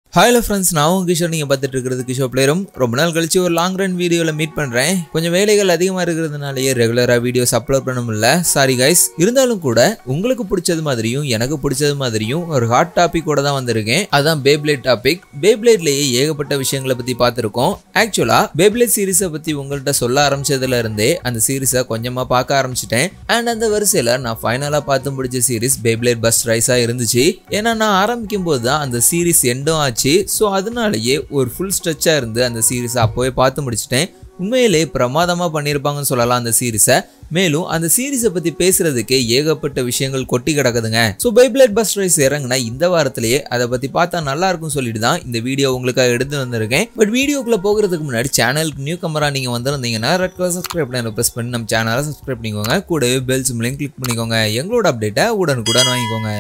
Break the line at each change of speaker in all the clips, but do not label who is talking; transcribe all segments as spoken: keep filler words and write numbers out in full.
Hello friends, now Kishore நீங்க பார்த்துட்டு இருக்கிறது kishoreplayroom. ரொம்ப நாள் கழிச்சு ஒரு லாங் ரன் வீடியோல மீட் பண்றேன். கொஞ்சம் வேலைகள் அதிகமா இருக்கிறதுனாலயே ரெகுலரா வீடியோஸ் அப்லோட் பண்ண முடியல. Sorry guys. இருந்தாலும் கூட உங்களுக்கு பிடிச்சது மாதிரியும் எனக்கு பிடிச்சது மாதிரியும் ஒரு ஹாட் டாபிக் கூட தான் வந்திருக்கேன். அதான் Beyblade டாபிக். Beybladeலயே ஏகப்பட்ட விஷயங்களை பத்தி பார்த்திருக்கோம். ஆக்சுவலா Beyblade சீரிஸை பத்தி உங்கள்ட்ட சொல்ல ஆரம்பிச்சதுல இருந்தே அந்த சீரிஸை கொஞ்சமா பார்க்க ஆரம்பிச்சிட்டேன். அண்ட் அந்த வரிசையில நான் ஃபைனலா பார்த்து முடிச்ச சீரிஸ் Beyblade Burst Riseஆ இருந்துச்சு. ஏன்னா நான் ஆரம்பிக்கும் போது தான் அந்த சீரிஸ் எண்டும் ஆச்சு. சோ அதனாலயே ஒரு ஃபுல் ஸ்ட்ரெச்சா இருந்து அந்த சீரிஸ் அப்போவே பார்த்து முடிச்சிட்டேன். உண்மையிலே பிரமாதமா பண்ணிருப்பாங்கன்னு சொல்லலாம் அந்த சீரிஸை. மேலும் அந்த சீரிஸை பத்தி பேசுறதுக்கு ஏகப்பட்ட விஷயங்கள் கொட்டி கிடக்குதுங்க. சோ Beyblade Burst Rise இறங்குனா இந்த வாரத்திலேயே அதை பத்தி பார்த்தா நல்லா இருக்கும் சொல்லிட்டு தான் இந்த வீடியோ உங்களுக்காக எடுத்து வந்திருக்கேன். பட் வீடியோக்குள்ள போகிறதுக்கு முன்னாடி சேனலுக்கு நியூ கமரா நீங்க வந்திருந்தீங்கன்னா ரெட் கலர் சப்ஸ்கிரைப் பட்டனை பிரஸ் பண்ணி நம்ம சேனலை சப்ஸ்கிரைப் பண்ணிக்கோங்க. கூடவே பெல் சிம்பலையும் கிளிக் பண்ணிக்கோங்க. எங்களோட அப்டேட்டை உடனுக்குடன் வாங்கிக்கோங்க.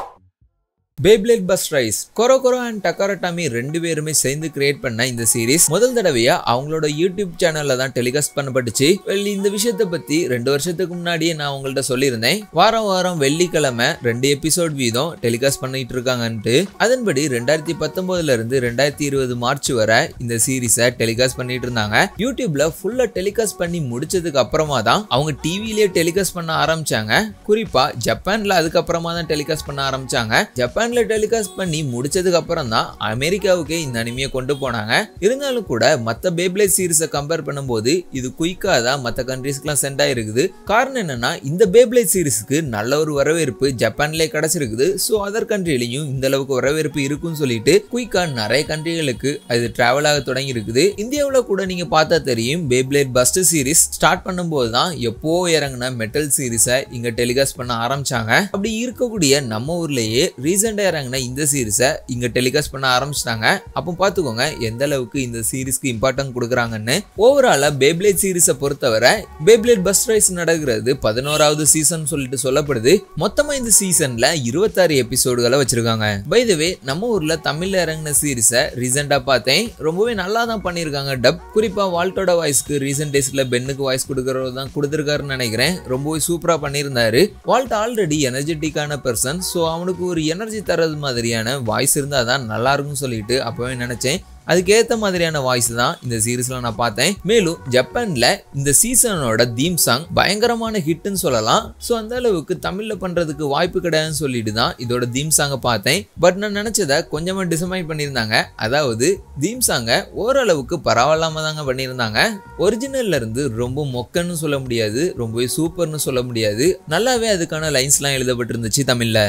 Beyblade Burst Rise Kishore and Takara ரெண்டு பேருமே சேர்ந்து கிரியேட் பண்ண இந்த சீரிஸ் முதல் தடவையா அவங்களோட யூடியூப் சேனல்ல தான் டெலிகாஸ்ட் பண்ணப்பட்டுச்சு. வெல் இந்த விஷயத்தை பத்தி ரெண்டு வருஷத்துக்கு முன்னாடியே நான் உங்கள்ட்ட சொல்லியிருந்தேன். வாரம் வாரம் வெள்ளிக்கிழமை ரெண்டு எபிசோட் வீதம் டெலிகாஸ்ட் பண்ணிட்டு இருக்காங்கன்ட்டு. அதன்படி ரெண்டாயிரத்தி பத்தொன்பதுல இருந்து ரெண்டாயிரத்தி இருபது மார்ச் வரை இந்த சீரிஸை டெலிகாஸ்ட் பண்ணிட்டு இருந்தாங்க. யூடியூப்ல ஃபுல்லா டெலிகாஸ்ட் பண்ணி முடிச்சதுக்கு அப்புறமா தான் அவங்க டிவிலேயே டெலிகாஸ்ட் பண்ண ஆரம்பிச்சாங்க. குறிப்பா ஜப்பான்ல அதுக்கப்புறமா தான் டெலிகாஸ்ட் பண்ண ஆரம்பிச்சாங்க. ஜப்பான் டெலிகாஸ்ட் பண்ணி முடிச்சதுக்கு அப்புறம் தான் அமெரிக்காவுக்கு இந்த அனிமையை கொண்டு போனாங்க. இருந்தாலும் கூட மத்த Beyblade சீரிஸை கம்பேர் பண்ணும்போது இது குயிக்கா தான் மத்த கண்ட்ரீஸ்க்குலாம் சென்ட் ஆயிருக்குது. காரணம் என்னன்னா இந்த Beyblade சீரிஸ்க்கு நல்ல ஒரு வரவேற்பு ஜப்பான்லயே கிடைச்சிருக்குது. ஸோ அதர் கண்ட்ரிலையும் இந்த அளவுக்கு வரவேற்பு இருக்குன்னு சொல்லிட்டு குயிக்கா நிறைய கண்ட்ரிகளுக்கு அது டிராவல் ஆக தொடங்கி இருக்குது. இந்தியாவில் கூட நீங்க பார்த்தா தெரியும் Beyblade Burst சீரிஸ் ஸ்டார்ட் பண்ணும்போது தான் எப்போ இறங்கின மெட்டல் சீரிஸை இங்க டெலிகாஸ்ட் பண்ண ஆரம்பிச்சாங்க. அப்படி இருக்கக்கூடிய நம்ம ஊர்லயே ரீசெண்ட் இறங்கின இந்த சீரிஸை இங்க டெலிகாஸ்ட் பண்ண ஆரம்பிச்சிட்டாங்க. அப்போ பாத்துக்கோங்க எந்த அளவுக்கு இந்த சீரிஸ்க்கு இம்பார்ட்டன்ட் கொடுக்குறாங்கன்னு. ஓவராலா Beyblade சீரிஸை பொறுத்தவரை Beyblade Burst Rise நடக்கிறது பதினோராவது சீசன் சொல்லிட்டு சொல்லப்படுது. மொத்தமா இந்த சீசன்ல இருபத்தாறு எபிசோடுகளை வச்சிருக்காங்க. பை தி வே நம்ம ஊர்ல தமிழ்ல இறங்கின சீரிஸை ரீசெண்டா பார்த்தேன். ரொம்பவே நல்லா தான் பண்ணிருக்காங்க டப். குறிப்பா வால்ட்டோட வாய்ஸ்க்கு ரீசெண்ட் டேஸ்ல பென்னுக்கு வாய்ஸ் கொடுக்கறது தான் கொடுத்துருக்காருன்னு நினைக்கிறேன். ரொம்பவே சூப்பரா பண்ணியிருந்தாரு. வால்ட் ஆல்ரெடி எனர்ஜெட்டிக்கான பர்சன். ஸோ அவனுக்கு ஒரு எனர்ஜி தரது மாதிரியான வாய்ஸ் இருந்தா தான் நல்லா இருக்கும்னு சொல்லிட்டு அப்பவே நினைச்சேன். அதுக்கேற்ற மாதிரியான வாய்ஸ் தான் இந்த சீரிஸ்ல நான் பார்த்தேன். மேலும் ஜப்பான்ல இந்த சீசனோட தீம் சாங் பயங்கரமான ஹிட்னு சொல்லலாம். ஸோ அந்த அளவுக்கு தமிழ்ல பண்றதுக்கு வாய்ப்பு கிடையாதுன்னு சொல்லிட்டு தான் இதோட தீம் சாங்கை பார்த்தேன். பட் நான் நினைச்சதை கொஞ்சமா டிசமாயிண்ட் பண்ணியிருந்தாங்க. அதாவது தீம் சாங்கை ஓரளவுக்கு பரவாயில்லாம தாங்க பண்ணியிருந்தாங்க. ஒரிஜினல்ல இருந்து ரொம்ப மொக்கன்னு சொல்ல முடியாது, ரொம்பவே சூப்பர்னு சொல்ல முடியாது. நல்லாவே அதுக்கான லைன்ஸ்லாம் எழுதப்பட்டிருந்துச்சு தமிழ்ல.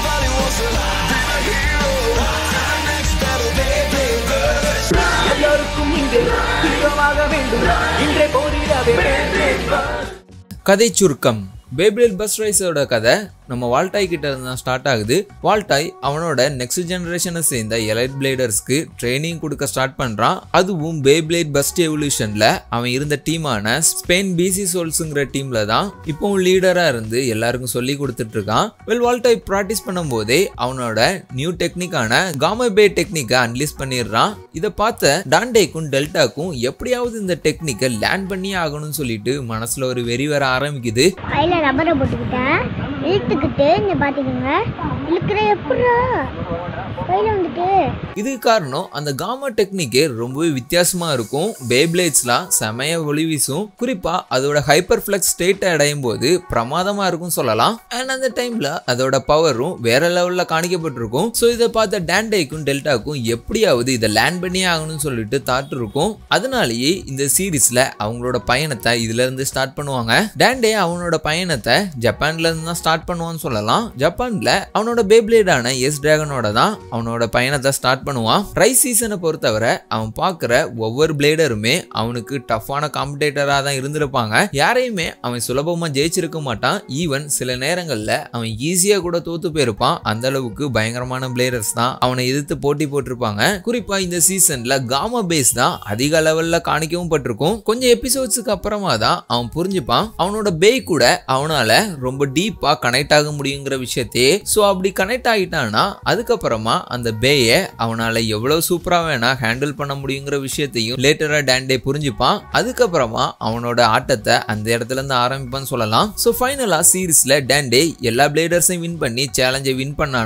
கதை சுருக்கம் Beyblade Burst Riseஓட கதை நம்ம வால்டாய் கிட்ட இருந்து தான் ஸ்டார்ட் ஆகுது. வால்டாய் அவனோட நெக்ஸ்ட் ஜெனரேஷனை சேர்ந்த எலைட் பிளேடர்ஸ்க்கு ட்ரைனிங் கொடுக்க ஸ்டார்ட் பண்றான். அதுவும் Beyblade Burst எவல்யூஷன்ல அவன் இருந்த டீமான ஸ்பெயின் பிசி சோல்ஸ்ங்கிற டீம்ல தான் இப்பவும் லீடரா இருந்து எல்லாருக்கும் சொல்லி கொடுத்துட்டு இருக்கான். வெல் வால்டாய் பிராக்டிஸ் பண்ணும் போதே அவனோட நியூ டெக்னிக்கான காமா பே டெக்னிக்கை அன்லீஸ் பண்ணிடுறான். இதை பார்த்த டாண்டேக்கும் டெல்டாக்கும் எப்படியாவது இந்த டெக்னிக்கை லேண்ட் பண்ணியே ஆகணும்னு சொல்லிட்டு மனசுல ஒரு வெறி வர ஆரம்பிக்குது.
ரப்பரை போட்டுக்கிட்டேன் இழுத்துக்கிட்டு இங்க பாத்தீங்க இழுக்கிற எப்படா கையில வந்துட்டு.
இதுக்கு காரணம் அந்த காமா டெக்னிக்கே ரொம்பவே வித்தியாசமா இருக்கும். Beybladesலாம் செமைய ஒளி வீசும். குறிப்பா அதோட ஹைப்பர் ஃபிளக்ஸ் ஸ்டேட்டை அடையும் போது பிரமாதமா இருக்கும் சொல்லலாம். அண்ட் அந்த டைம்ல அதோட பவரும் வேற லெவல்ல காணிக்கப்பட்டிருக்கும். ஸோ இதை பார்த்த டாண்டேக்கும் டெல்டாக்கும் எப்படியாவது இதை லேண்ட் பண்ணியே ஆகணும்னு சொல்லிட்டு தாட் இருக்கும். அதனாலேயே இந்த சீரீஸ்ல அவங்களோட பயணத்தை இதுல இருந்து ஸ்டார்ட் பண்ணுவாங்க. டாண்டே அவனோட பயணத்தை ஜப்பான்ல இருந்து தான் ஸ்டார்ட் பண்ணுவான்னு சொல்லலாம். ஜப்பான்ல அவனோட Beybladeஆன எஸ் டிராகனோட தான் அவனோட பயணத்தை ஸ்டார்ட் பண்ணுவான். ரைஸ் சீசனை பொறுத்தவரை அவன் பார்க்குற ஒவ்வொரு பிளேடருமே அவனுக்கு டஃப்பான காம்படேட்டரா தான் இருந்திருப்பாங்க. யாரையுமே அவன் சுலபமா ஜெயிச்சிருக்க மாட்டான். ஈவன் சில நேரங்கள்ல அவன் ஈஸியா கூட தோத்து போயிருப்பான். அந்த அளவுக்கு பயங்கரமான பிளேடர்ஸ் தான் அவனை எதிர்த்து போட்டி போட்டிருப்பாங்க. குறிப்பா இந்த சீசன்ல காமா பேஸ் தான் அதிக லெவல்ல காணிக்கவும் பட்டிருக்கும். கொஞ்சம் எபிசோட்ஸுக்கு அப்புறமா தான் அவன் புரிஞ்சுப்பான் அவனோட பேய் கூட அவனால ரொம்ப டீப்பா கனெக்ட் ஆக முடியுங்கிற விஷயத்தையே. சோ அப்படி கனெக்ட் ஆகிட்டான்னா அதுக்கப்புறமா அந்த பேயை அவனால எவ்வளவு சூப்பரா வேணா ஹேண்டில் பண்ண முடியுங்கிற விஷயத்தையும் லேட்டரா டாண்டே புரிஞ்சுப்பான். அதுக்கப்புறமா அவனோட ஆட்டத்தை அந்த இடத்துல இருந்து ஆரம்பிப்பான்னு சொல்லலாம். சோ ஃபைனலா சீரிஸ்ல டாண்டே எல்லா பிளேடர்ஸையும் வின் பண்ணி சேலஞ்சை வின் பண்ணானா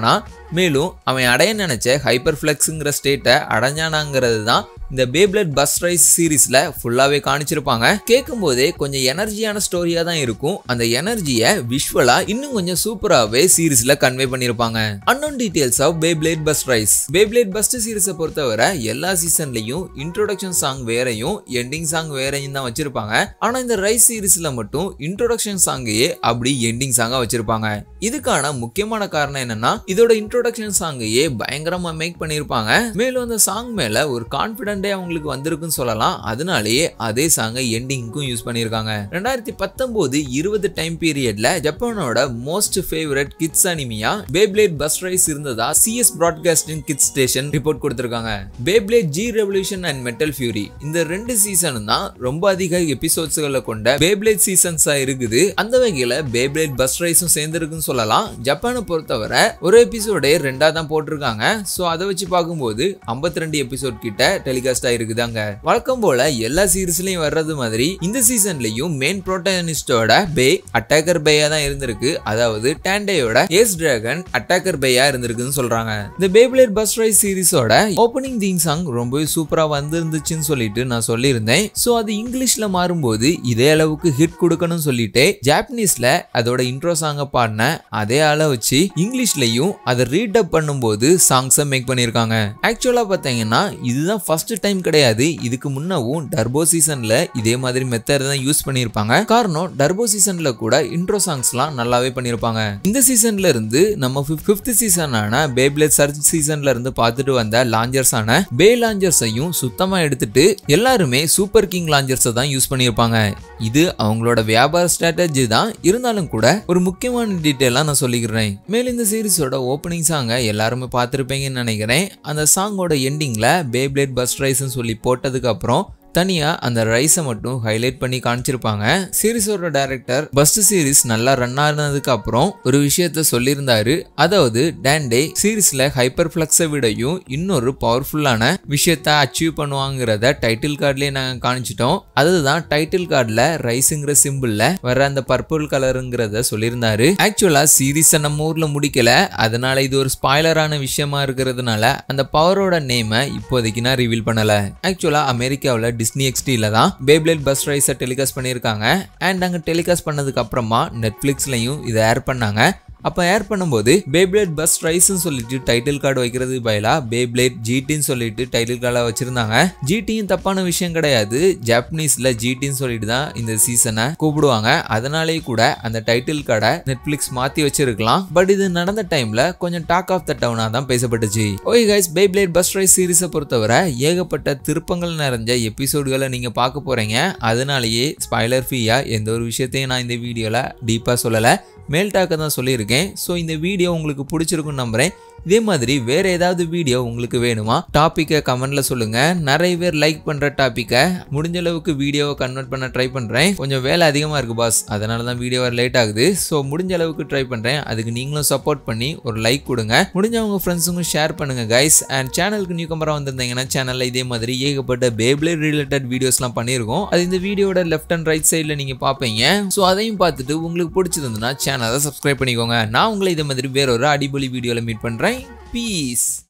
மேலும் அவன் அடைய நினைச்ச ஹைப்பர் ஃபிளெக்ஸ்ங்கிற ஸ்டேட்டை அடைஞ்சானாங்கிறது தான் இந்த பேப்ளேட் பஸ் ரைஸ் சீரீஸ்ல ஃபுல்லாவே காணிச்சிருப்பாங்க. கேட்கும் போதே கொஞ்சம் எனர்ஜியான ஸ்டோரியா தான் இருக்கும். அந்த எனர்ஜியை விஷுவலா இன்னும் கொஞ்சம் சூப்பராகவே சீரீஸ்ல கன்வே பண்ணிருப்பாங்க. Unknown details of Beyblade Burst Rise. Beyblade Burst சீரீஸை பொறுத்தவரை எல்லா சீசன்லயும் இன்ட்ரோடக்ஷன் சாங் வேறையும் எண்டிங் சாங் வேறையும் தான் வச்சிருப்பாங்க. ஆனா இந்த ரைஸ் சீரீஸ்ல மட்டும் இன்ட்ரோடக்ஷன் சாங்கையே அப்படி எண்டிங் சாங்கா வச்சிருப்பாங்க. இதுக்கான முக்கியமான காரணம் என்னன்னா இதோட இன்ட்ரோடக்ஷன் சாங்கையே பயங்கரமா மேக் பண்ணிருப்பாங்க. மேலும் அந்த சாங் மேல ஒரு கான்பிடன்ட் அவங்களுக்கு வந்திருக்குன்னு சொல்லலாம். அதனாலேயே அதே சாங்கை எண்டிங்க்கும் யூஸ் பண்ணிருக்காங்க. ரெண்டாயிரத்தி பத்தொன்பது இருபது டைம் பீரியட்ல ஜப்பானோட most favourite kids anime Beyblade Burst Rise இருந்ததா CS broadcasting Kids Station report கொடுத்திருக்காங்க. Beyblade G Revolution and Metal Fury இந்த ரெண்டு சீசனும் தான் ரொம்ப அதிக எபிசோட்ஸ்களை கொண்ட பேப்ளேட் சீசன்ஸா இருக்குது. அந்த வகையில பேப்ளேட் பஸ் ரைஸும் சேர்ந்திருக்குன்னு சொல்லலாம். ஜப்பானை பொறுத்தவரை ஒரு எபிசோடே ரெண்டா தான் போட்டிருக்காங்க. சோ அதை வச்சு பார்க்கும்போது ஐம்பத்தி ரெண்டு எபிசோட் கிட்ட டெலிகாஸ்ட் இருக்குதாங்க. வழக்கம் போல எல்லா சீரீஸ்லயும் வர்றது மாதிரி இந்த சீசன்லயும் மெயின் புரோட்டகனிஸ்டோட பே அட்டாக்கர் பேயா தான் இருந்திருக்கு. அதாவது டாண்டேயோட ஏஸ் டிராகன் அட்டாக்கர் பேயா இருந்திருக்குன்னு சொல்றாங்க. இந்த பேப்ளேட் பஸ் ரைஸ் சீரீஸோட ஓப்பனிங் தீம் சாங் ரொம்பவே சூப்பரா வந்திருந்துச்சுன்னு சொல்லிட்டு நான் சொல்லியிருந்தேன். சோ அது இங்கிலீஷ்ல மாறும்போது இதே அளவுக்கு ஹிட் கொடுக்கணும்னு சொல்லிட்டு ஜாப்பனீஸ்ல அதோட இன்ட்ரோ சாங்க பாடின அதே ஆள வச்சு இங்கிலீஷ்லயும் அதை ரீட் அப் பண்ணும்போது சாங்ஸை மேக் பண்ணிருக்காங்க. ஆக்சுவலா பாத்தீங்கன்னா இதுதான் ஃபர்ஸ்ட் டைம் கிடையாது. இதுக்கு முன்னவும் டர்போ சீசன்ல இதே மாதிரி மெத்தட் தான் யூஸ் பண்ணிருப்பாங்க. காரணம் டர்போ சீசன்ல கூட இன்ட்ரோ சாங்ஸ்லாம் நல்லாவே பண்ணிருப்பாங்க. இந்த சீசன்ல இருந்து நம்ம ஃபிஃப்த் சீசனான பேப்ளேட் சர்ச் சீசன்ல இருந்து பார்த்துட்டு வந்த லாஞ்சர்ஸான பே லாஞ்சர்ஸையும் சுத்தமா எடுத்துட்டு எல்லாருமே சூப்பர் கிங் லாஞ்சர்ஸை தான் யூஸ் பண்ணிருப்பாங்க. இது அவங்களோட வியாபார ஸ்ட்ராட்டஜி தான். இருந்தாலும் கூட ஒரு முக்கியமான டீட்டெயிலா நான் சொல்லிக்கிறேன். மேலும் இந்த சீரிஸோட ஓப்பனிங் சாங்கை எல்லாருமே பார்த்துருப்பீங்கன்னு நினைக்கிறேன். அந்த சாங்கோட எண்டிங்ல பேப்ளேட் பஸ் ரைஸ்ன்னு சொல்லி போட்டதுக்கு அப்புறம் தனியா அந்த ரைஸை மட்டும் ஹைலைட் பண்ணி காமிச்சிருப்பாங்க. சீரிஸோட டைரக்டர் பஸ்ட் சீரிஸ் நல்லா ரன் ஆனதுக்கு அப்புறம் ஒரு விஷயத்த சொல்லியிருந்தாரு. அதாவது டாண்டே சீரிஸ்ல ஹைப்பர் ஃபிளக்ஸை விடையும் இன்னொரு பவர்ஃபுல்லான விஷயத்த அச்சீவ் பண்ணுவாங்கிறத டைட்டில் கார்ட்லயே நாங்க காணிச்சிட்டோம். அதுதான் டைட்டில் கார்ட்ல ரைஸுங்கிற சிம்பிள்ல வர அந்த பர்பிள் கலருங்கிறத சொல்லியிருந்தாரு. ஆக்சுவலா சீரிஸை நம்ம ஊர்ல முடிக்கல. அதனால இது ஒரு ஸ்பாய்லரான விஷயமா இருக்கிறதுனால அந்த பவரோட நேமை இப்போதைக்கு நான் ரிவீல் பண்ணல. ஆக்சுவலா அமெரிக்காவில் டிஸ்னி எக்ஸ்டில தான் பேப்ளேட் பஸ் ரைஸை டெலிகாஸ்ட் பண்ணியிருக்காங்க. அண்ட் அங்கே டெலிகாஸ்ட் பண்ணதுக்கு அப்புறமா நெட்ஃபிளிக்ஸ்லையும் இதை ஏர் பண்ணாங்க. அப்போ ஏர் பண்ணும்போது பேப்ளேட் பஸ் ரைஸ்ன்னு சொல்லிட்டு டைட்டில் கார்டு வைக்கிறது பதிலா பேப்ளேட் ஜிடின்னு சொல்லிட்டு டைட்டில் கார்டை வச்சிருந்தாங்க. ஜிடியும் தப்பான விஷயம் கிடையாது. ஜாப்பனீஸ்ல ஜிடின்னு சொல்லிட்டு தான் இந்த சீசனை கூப்பிடுவாங்க. அதனாலேயே கூட அந்த டைட்டில் கார்டை நெட்ஃபிளிக்ஸ் மாத்தி வச்சிருக்கலாம். பட் இது நடந்த டைம்ல கொஞ்சம் டாக் ஆஃப் த டவுனா தான் பேசப்பட்டுச்சு. Okay guys, Beyblade Burst Rise சீரிஸை பொறுத்தவரை ஏகப்பட்ட திருப்பங்கள் நிறைஞ்ச எபிசோடுகளை நீங்க பார்க்க போறீங்க. அதனாலேயே ஸ்பாய்லர் ஃப்ரீயா எந்த ஒரு விஷயத்தையும் நான் இந்த வீடியோல டீப்பா சொல்லல, மேல் டாக்க தான் சொல்லியிருக்கேன். ஸோ இந்த வீடியோ உங்களுக்கு பிடிச்சிருக்குன்னு நம்புறேன். இதே மாதிரி வேற ஏதாவது வீடியோ உங்களுக்கு வேணுமா டாபிக்கை கமெண்ட்ல சொல்லுங்க. நிறைய பேர் லைக் பண்ற டாபிக்கை முடிஞ்ச அளவுக்கு வீடியோவை கன்வெர்ட் பண்ண ட்ரை பண்றேன். கொஞ்சம் வேலை அதிகமா இருக்கு பாஸ், அதனால தான் வீடியோ லேட் ஆகுது. ஸோ முடிஞ்ச அளவுக்கு ட்ரை பண்றேன். அதுக்கு நீங்களும் சப்போர்ட் பண்ணி ஒரு லைக் கொடுங்க. முடிஞ்ச உங்க ஃப்ரெண்ட்ஸுக்கும் ஷேர் பண்ணுங்க கைஸ். அண்ட் சேனலுக்கு நியூ கம்பரா வந்திருந்தீங்கன்னா சேனல்ல இதே மாதிரி ஏகப்பட்ட பேப்ளேட் ரிலேட்டட் வீடியோஸ்லாம் பண்ணியிருக்கோம். அது இந்த வீடியோட லெஃப்ட் அண்ட் ரைட் சைட்ல நீங்க பாப்பீங்க. ஸோ அதையும் பார்த்துட்டு உங்களுக்கு பிடிச்சிருந்ததுன்னா சேனலை சப்ஸ்கிரைப் பண்ணிக்கோங்க. நான் உங்களை இதே மாதிரி வேற ஒரு அடிபொலி வீடியோல மீட் பண்றேன். Peace.